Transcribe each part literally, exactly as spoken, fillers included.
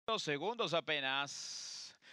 Dos segundos apenas.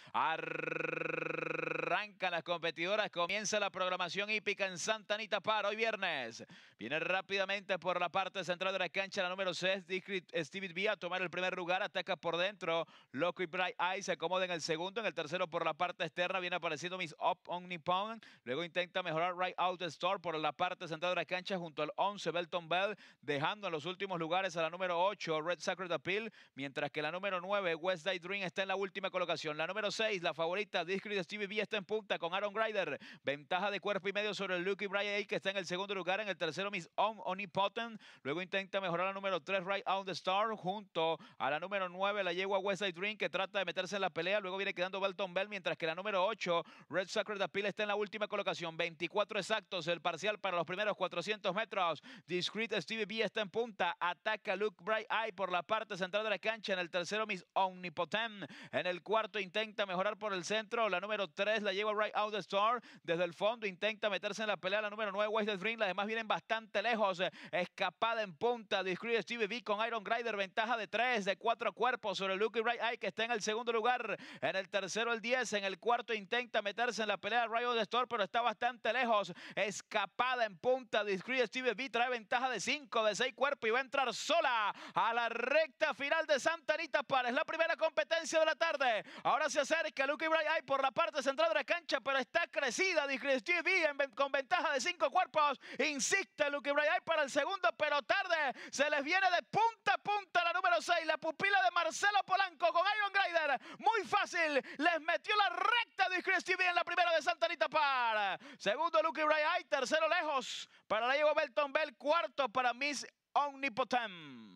Arrancan las competidoras, comienza la programación hípica en Santa Anita para hoy viernes. Viene rápidamente por la parte central de la cancha la número seis, Stevie B a tomar el primer lugar, ataca por dentro. Loco y Bright Eye se acomoda en el segundo, en el tercero por la parte externa viene apareciendo Miss Up Omnipon. Luego intenta mejorar Right Out the Store por la parte central de la cancha junto al once Belton Bell, dejando en los últimos lugares a la número ocho Red Sacred Appeal, mientras que la número nueve West Day Dream está en la última colocación. La número seis, la favorita Discreet Stevie B, está en punta con Aaron Grider, ventaja de cuerpo y medio sobre el Lucky Brian A, que está en el segundo lugar. En el tercero Miss Om Omnipotent, luego intenta mejorar la número tres Right Out the Star junto a la número nueve la yegua West Side Dream, que trata de meterse en la pelea. Luego viene quedando Belton Bell, mientras que la número ocho Red Sacred Appeal está en la última colocación. veinticuatro exactos el parcial para los primeros cuatrocientos metros. Discreet Stevie B está en punta, ataca Luke Bright Eye por la parte central de la cancha. En el tercero Miss Omnipotent, en el cuarto intenta mejorar por el centro la número tres la yegua Right Out the Star. Desde el fondo intenta meterse en la pelea la número nueve West Side Dream. Las demás vienen bastante lejos. Escapada en punta Discreet Stevie B con Iron Grider, ventaja de tres, de cuatro cuerpos sobre Lucky Bright Eye, que está en el segundo lugar. En el tercero el diez, en el cuarto intenta meterse en la pelea Rayo de Store, pero está bastante lejos. Escapada en punta Discreet Stevie B, trae ventaja de cinco, de seis cuerpos y va a entrar sola a la recta final de Santa Anita Park. Es la primera competencia de la tarde. Ahora se acerca Lucky Bright Eye por la parte central de la cancha, pero está crecida Discreet Stevie B con ventaja de cinco cuerpos. Insiste Lucky Bright Eye para el segundo, pero tarde. Se les viene de punta a punta la número seis, la pupila de Marcelo Polanco con Iron Grider. Muy fácil, les metió la recta Discreet Stevie B en la primera de Santa Anita Park. Segundo Lucky Bright Eye, tercero lejos para la yegua Belton Bell, cuarto para Miss Omnipotent.